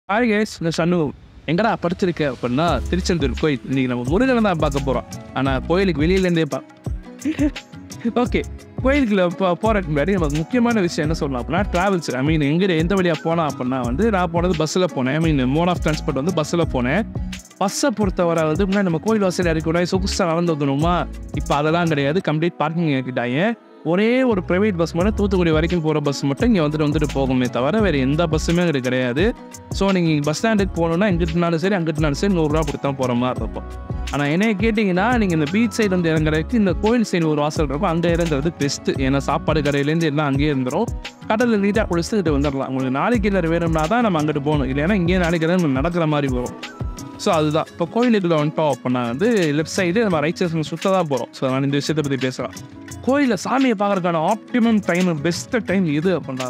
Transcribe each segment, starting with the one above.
Hi guys, இந்த சண்முகம் எங்கடா படிச்சிருக்க அப்படின்னா திருச்செந்தூர் கோயில். இன்னைக்கு நம்ம முருகனை தான் பார்க்க போகிறோம். ஆனால் கோயிலுக்கு வெளியிலேருந்தே ஓகே, கோயிலுக்குள்ள போகிறதுக்கு முன்னாடி நமக்கு முக்கியமான விஷயம் என்ன சொல்லலாம் அப்படின்னா ட்ராவல்ஸ். ஐ மீன் எந்த வழியாக போனால் அப்படின்னா நான் போனது பஸ்ஸில் போனேன். I mean mode of transport வந்து பஸ்ஸில் போனேன். பஸ்ஸை பொறுத்தவரை முன்னாடி நம்ம கோயில் வாசல் இறக்கூட சொகுசாக நடந்து வந்துடணுமா? இப்போ அதெல்லாம் கிடையாது. கம்ப்ளீட் பார்க்கிங் ஆக்கிட்டாங்க. ஒரே ஒரு ப்ரைவேட் பஸ் மட்டும் தூத்துக்குடி வரைக்கும் போகிற பஸ் மட்டும் இங்கே வந்துட்டு போகுமே தவிர வேறு எந்த பஸ்ஸுமே அங்கே கிடையாது. ஸோ நீங்கள் பஸ் ஸ்டாண்டுக்கு போகணுன்னா இங்கிட்டுனாலும் சரி அங்கிட்டுனாலும் சரி 100 ரூபா கொடுத்து தான் போகிற மாதிரி இருக்கும். ஆனால் என்ன கேட்டிங்கன்னா நீங்கள் இந்த பீச் சைடு வந்து இறங்குறதுக்கு இந்த கோயில் சைடு ஒரு வாசல் இருக்கும், அங்கே இறங்குறது பெஸ்ட்டு. ஏன்னா சாப்பாடு கடையிலேருந்து எல்லாம் அங்கேயே இருந்துடும். கடலில் நீட்டாக குளிச்சுட்டு வந்துடலாம். உங்களுக்கு நாளைக்கு இல்லை வேணும்னா தான் நம்ம அங்கிட்டு போகணும். இல்லைன்னா இங்கேயே நாளைக்கு நம்ம நடக்கிற மாதிரி வரும். ஸோ அதுதான் இப்போ கோயிலுக்குள்ள வந்துட்டோம் அப்படின்னா லெஃப்ட் சைடு நம்ம ரைட் சைடு சுற்ற தான் போகிறோம். ஸோ நான் இந்த விஷயத்தை பற்றி பேசுகிறேன். கோயிலில் சாமியை பார்க்குறதுக்கான ஆப்டிமம் டைம், பெஸ்ட்டு டைம் எது அப்படின்னா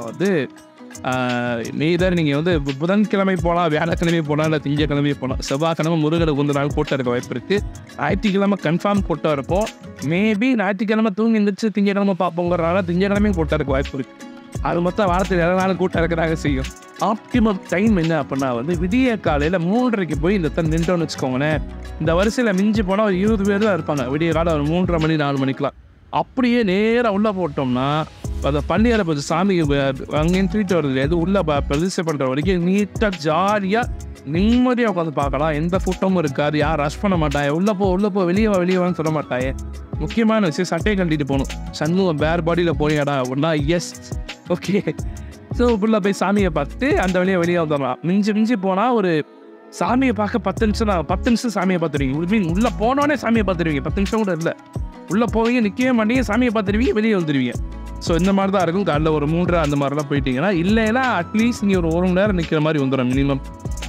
நீதர் நீங்கள் புதன்கிழமை போகலாம், வியாழக்கிழமை போகலாம், இல்லை திங்கக்கிழமை போகலாம். செவ்வாய்க்கிழமை முருகனை கொஞ்ச நாள் கூட்டம் இருக்க வாய்ப்பு இருக்குது. ஞாயிற்றுக்கிழமை கன்ஃபார்ம் கூட்டம் இருக்கும். மேபி ஞாயிற்றுக்கிழமை தூங்கி எழுந்திரிச்சு திங்கக்கிழமை பார்ப்போங்கிறனால திங்கக்கிழமையும் கூட்டம் இருக்க வாய்ப்பு இருக்குது. அது மொத்தம் வாரத்தில் எல்லா நாளும் கூட்டம் இருக்கிறாங்க செய்யும். ஆப்டிமம் டைம் என்ன அப்படின்னா விடிய காலையில் 3:30 போய் இந்த நின்றோன்னு வச்சுக்கோங்களேன். இந்த வரிசையில் மிஞ்சி போனால் ஒரு 20 பேர் தான் இருப்பாங்க. விடிய காலம் ஒரு 3:30 மணி 4 மணிக்கெலாம். அப்படியே நேராக உள்ளே போட்டோம்னா அதை பள்ளியால் கொஞ்சம் சாமி அங்கேயும் ட்ரீட் வருது, எது உள்ளே பிரதிஷ்டை பண்ணுற வரைக்கும் நீட்டாக ஜாலியாக நிம்மதியாக உட்காந்து பார்க்கலாம். எந்த கூட்டமும் இருக்காது, யார் ரஷ் பண்ண மாட்டாங்க. உள்ளே போ வெளியே சொல்ல மாட்டாங்க. முக்கியமான விஷயம் சட்டையை கட்டிட்டு போகணும். சண்முகம் வேறு பாடியில் போனியாடா அப்படின்னா எஸ் ஓகே. ஸோ உள்ளே போய் சாமியை பார்த்துட்டு அந்த வழியாக வெளியே வந்துடலாம். மிஞ்சி போனால் ஒரு சாமியை பார்க்க 10 நிமிஷம் சாமியை பார்த்துருவீங்க. உள்ளே போனோடனே சாமியை பார்த்துருவீங்க. 10 நிமிஷம் கூட இல்லை, உள்ளே போவீங்க, நிற்கவே மாட்டீங்க, சாமியை பார்த்துருவீங்க, வெளியே வந்துடுவீங்க. ஸோ இந்த மாதிரி தான் இருக்கும். காலைல ஒரு 3 அந்த மாதிரிலாம் போயிட்டீங்கன்னா இல்லைன்னா அட்லீஸ்ட் நீங்கள் ஒரு மணி நேரம் நிற்கிற மாதிரி வந்துடும் மினிமம்.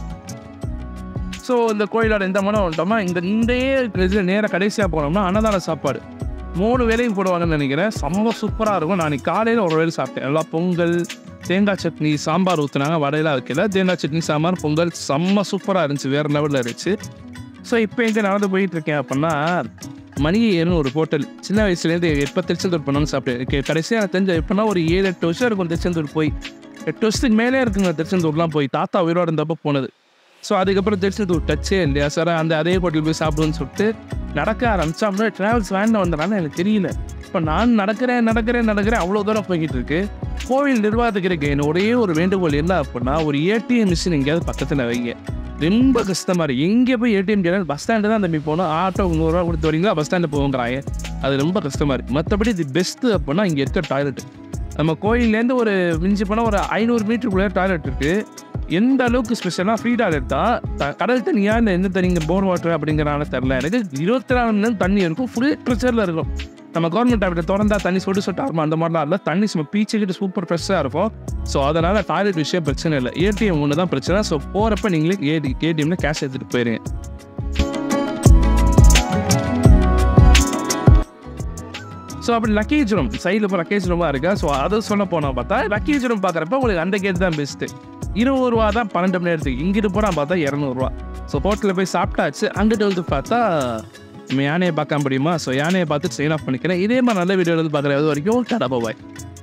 ஸோ இந்த கோயிலோட எந்த மனம் வந்துட்டோமா இந்த இதில் நேராக கடைசியாக போனோம்னா அன்னதான சாப்பாடு 3 வேலையும் போடுவாங்கன்னு நினைக்கிறேன். செம்ம சூப்பராக இருக்கும். நான் காலையில் ஒரு வேலை சாப்பிட்டேன். நல்லா பொங்கல், தேங்காய் சட்னி, சாம்பார் ஊற்றுனாங்க. வடையெல்லாம் வைக்கல, தேங்காய் சட்னி, சாம்பார், பொங்கல் செம்ம சூப்பராக இருந்துச்சு, வேறு லெவலில் இருந்துச்சு. ஸோ இப்போ எங்கே நடந்து போயிட்டுருக்கேன் அப்படின்னா மணியேன்னு ஒரு ஹோட்டல். சின்ன வயசுலேருந்து எப்போ திருச்செந்தூர் பண்ணணும்னு சாப்பிட்டேன். கடைசியாக தெரிஞ்ச எப்போனா ஒரு 7-8 வருஷம் இருக்கும் திருச்செந்தூர் போய். 8 வருஷத்துக்கு மேலே இருக்குங்க திருச்செந்தூர்லாம் போய். தாத்தா உயிரோடு இருந்தப்போ போனது. ஸோ அதுக்கப்புறம் திருச்செந்தூர் டச்சே இல்லையா சார். அதே ஹோட்டல் போய் சாப்பிடுன்னு சொல்லிட்டு நடக்க ஆரம்பித்தா அப்படின்னா ட்ராவல்ஸ் வேண்டாம் வந்தனால எனக்கு தெரியல. இப்போ நான் நடக்கிறேன் அவ்வளோ தூரம் போய்கிட்டு இருக்கு. கோவில் நிர்வாகத்துக்கு என்ன ஒரே ஒரு வேண்டுகோள் என்ன அப்படின்னா ஒரு ஏடிஎம் மிஷின் எங்கேயாவது பக்கத்தில் வைங்க. ரொம்ப கஷ்டமாக இருக்குது. எங்கே போய் ஏடிஎம் கேட்டால் பஸ் ஸ்டாண்டு தான் தம்பி போகணும். ஆட்டோ 100 ரூபா கொடுத்து வரீங்களா, பஸ் ஸ்டாண்டு போங்கிறாங்க. அது ரொம்ப கஷ்டமாக இருக்குது. மற்றபடி இது பெஸ்ட்டு அப்படின்னா இங்கே இருக்க டாய்லெட்டு. நம்ம கோயிலேருந்து ஒரு மிஞ்சி போனால் ஒரு 500 மீட்டருக்குள்ளே டாய்லெட் இருக்குது. எந்த அளவுக்கு ஸ்பெஷலாக ஃப்ரீ டாய்லெட் தான். கடல் தண்ணியா இல்லை எந்த தண்ணிங்க போர் வாட்டர் அப்படிங்கிறனால தெரில. எனக்கு 24 மணி நேரம் தண்ணி இருக்கும், ஃபுல் ப்ரெஷரில் இருக்கும். நம்ம கவர்மெண்ட் அப்படி திறந்தா தண்ணி சொட்டு ஆகும் அந்த மாதிரிலாம் இல்லை. தண்ணி சும்மா பீச்சுக்கிட்டு சூப்பர் ஃப்ரெஷ்ஷாக இருக்கும். ஸோ அதனால் டாய்லெட் விஷயம் பிரச்சனை இல்லை. ஏடிஎம் ஒன்று தான் பிரச்சனை. ஸோ போகிறப்ப நீங்களே ஏடிஎம்ல கேஷ் எடுத்துகிட்டு போயிருங்க. ஸோ அப்படி லக்கேஜ் ரூம் சைடில் இப்போ லக்கேஜ் ரூமாக இருக்கா. ஸோ அதை சொல்ல போனால் பார்த்தா லக்கேஜ் ரூம் பார்க்குறப்ப உங்களுக்கு அந்த கேட் தான் பெஸ்ட்டு. 20 ரூபா தான் 12 மணி நேரத்துக்கு. இங்கிட்டு போனால் பார்த்தா 200 ரூபா. ஸோ ஹோட்டலில் போய் சாப்பிட்டாச்சு. அங்கிட்டு பார்த்தா நம்ம யானையை பார்க்க முடியுமா? ஸோ யானையை பார்த்து சைன் ஆஃப் பண்ணிக்கிறேன். இதே மாதிரி நல்ல வீடியோ பார்க்குறது வரைக்கும் டாடா பாய்.